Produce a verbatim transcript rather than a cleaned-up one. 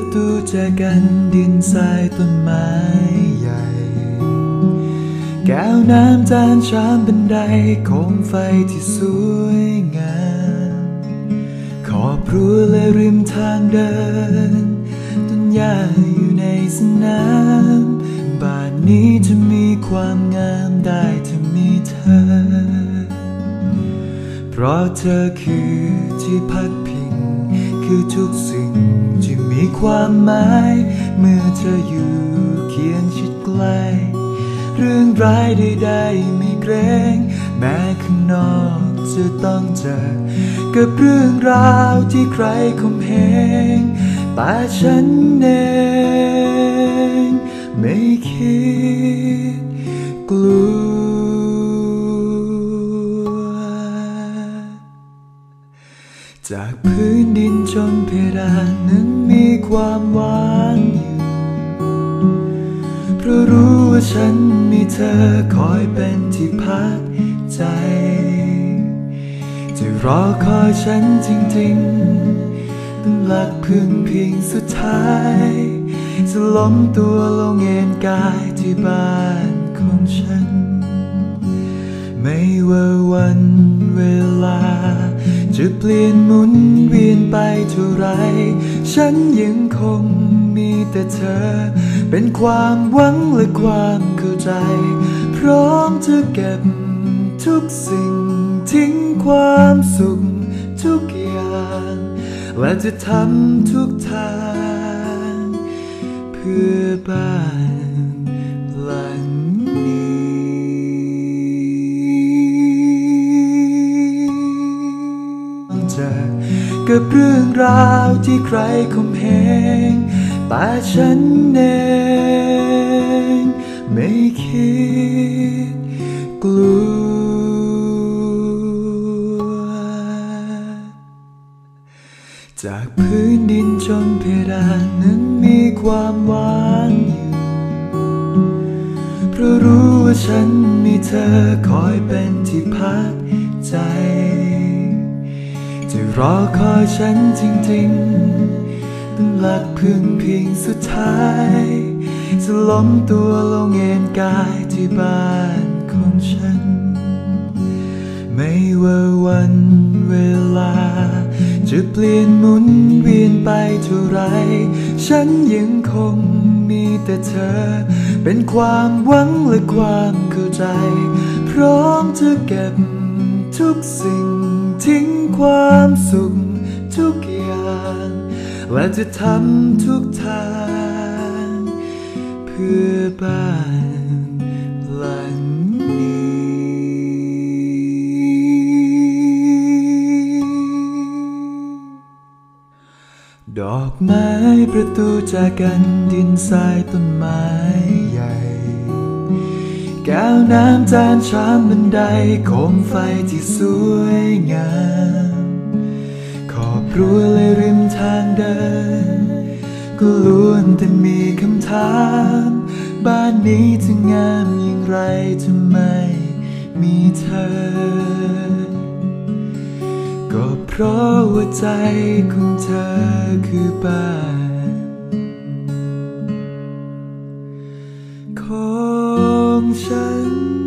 ประตูแจกันดินทรายต้นไม้ใหญ่แก้วน้ำจานชามบันไดโคมไฟที่สวยงามขอบรั้วและริมทางเดินต้นหญ้าอยู่ในสนามบ้านนี้จะมีความงามได้ถ้ามีเธอเพราะเธอคือที่พักพิงคือทุกสิ่งที่มีความหมายเมื่อเธออยู่เคียงชิดใกล้เรื่องร้ายใดๆไม่เกรงแม้ข้างนอกจะต้องเจอกับเรื่องราวที่ใครข่มเหงแต่ฉันเองไม่คิดกลัวจากพื้นดินจนเพดานนั้นมีความหวานอยู่เพราะรู้ว่าฉันมีเธอคอยเป็นที่พักใจจะรอคอยฉันจริงๆเป็นหลักพึ่งพิงสุดท้ายจะล้มตัวลงเอนกายที่บ้านของฉันไม่ว่าวันเวลาจะเปลี่ยนหมุนเวียนไปเท่าไรฉันยังคงมีแต่เธอเป็นความหวังและความเข้าใจพร้อมจะเก็บทุกสิ่งทิ้งความสุขทุกอย่างและจะทำทุกทางเพื่อบ้านหลังกับเรื่องราวที่ใครข่มเหงแต่ฉันเองไม่คิดกลัวจากพื้นดินจนเพดานนั้นมีความหวานอยู่เพราะรู้ว่าฉันมีเธอคอยเป็นที่พักใจจะรอคอยฉันจริงๆเป็นหลักพึ่งพิงสุดท้ายจะล้มตัวลงเอนกายที่บ้านของฉันไม่ว่าวันเวลาจะเปลี่ยนหมุนเวียนไปเท่าไรฉันยังคงมีแต่เธอเป็นความหวังและความเข้าใจพร้อมจะเก็บทุกสิ่งทิ้งความสุขทุกอย่างและจะทำทุกทางเพื่อบ้านหลังนี้ดอกไม้ประตูจากกันดินทรายต้นไม้ใหญ่แก้วน้ำจานชามบันไดโคมไฟที่สวยงามขอบรั้วและริมทางเดินก็ล้วนแต่มีคำถามบ้านนี้จะงามอย่างไรทำไมมีเธอก็เพราะว่าใจของเธอคือบ้านของฉัน